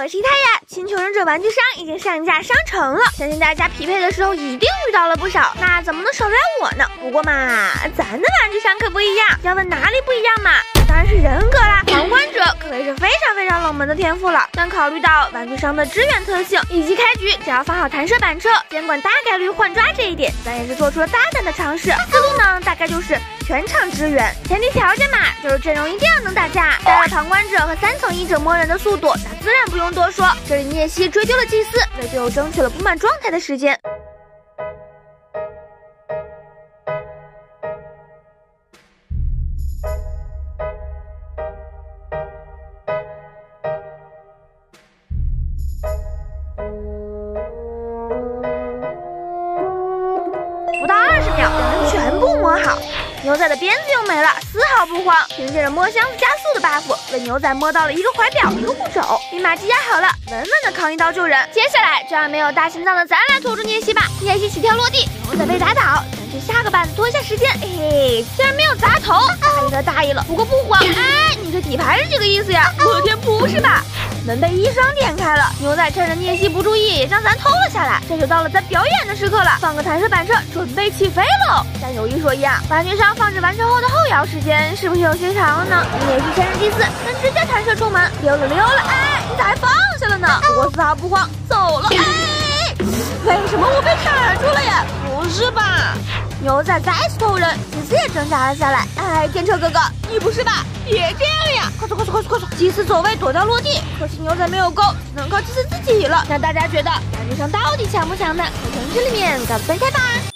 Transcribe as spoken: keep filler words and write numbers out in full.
我是一太呀！星球忍者玩具商已经上架商城了，相信大家匹配的时候一定遇到了不少，那怎么能少得了我呢？不过嘛，咱的玩具商可不一样，要问哪里不一样嘛？当然是人格啦！旁观者可谓是非常非常冷门的天赋了，但考虑到玩具商的支援特性以及开局只要放好弹射板车，监管大概率换抓这一点，咱也是做出了大胆的尝试。思路呢，大概就是全场支援，前提条件嘛，就是阵容一定要能打架，带了旁观者和三层一者摸人的速度，那自然不用多说。这里聂西追丢了祭司，为队友争取了不满状态的时间。不到二十秒，两人全部摸好。牛仔的鞭子又没了，丝毫不慌，凭借着摸箱子加速的 buff， 为牛仔摸到了一个怀表，一个护手，立马积压好了，稳稳的扛一刀救人。接下来就让没有大心脏的咱来拖住聂西吧。聂西起跳落地，牛仔被打倒，咱去下个板子拖一下时间。嘿嘿，竟然没有砸头，大意了大意了，不过不慌。哎，你这底牌是这个意思呀？我的天，不是吧？门被一双点开了，牛仔趁着聂西不注意，也将咱偷了下来。这就到了咱表演的时刻了，放个弹射板车，准备起飞喽！但有一说一啊，玩具商放置完成后的后摇时间是不是有些长了呢？聂西前人祭司，咱直接弹射出门，溜了溜了。哎，你咋还放下了呢？不过丝毫不慌，走了。哎，为什么我被卡住了呀？不是吧？牛仔再次偷人，祭司也挣扎了下来。哎，电车哥哥，你不是吧？别这样呀！快速快速快速快速！祭司走位躲掉落地，可惜牛仔没有够，只能靠祭司自己了。那大家觉得玩具商到底强不强呢？在评论区里面告诉分开吧。